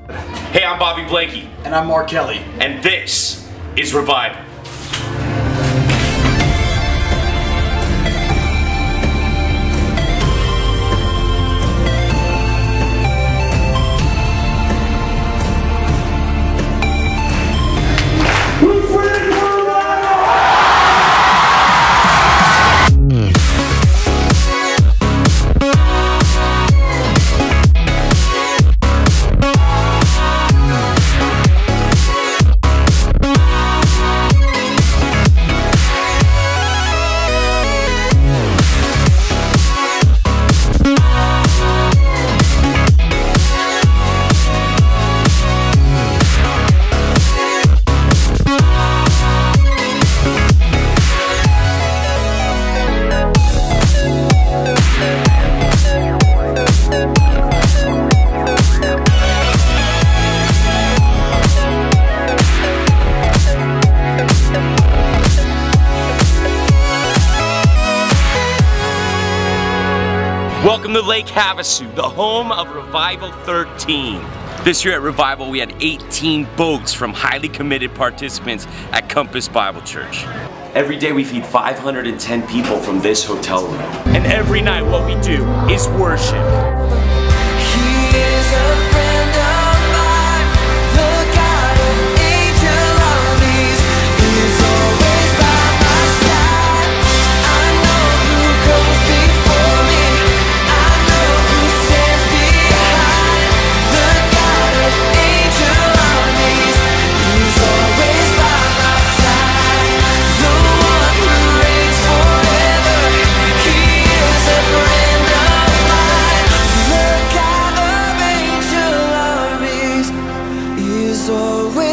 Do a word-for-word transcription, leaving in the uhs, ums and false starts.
Hey, I'm Bobby Blakey. And I'm Mark Kelly. And this is Revival. Welcome to Lake Havasu, the home of Revival thirteen. This year at Revival, we had eighteen boats from highly committed participants at Compass Bible Church. Every day we feed five hundred ten people from this hotel room. And every night what we do is worship. He is a friend of mine, the God of angel armies. He is always by my side. I know who goes before me. I know who stands behind. The God of angel armies. He's always by my side. The one who reigns forever. He is a friend of mine. The God of angel armies is always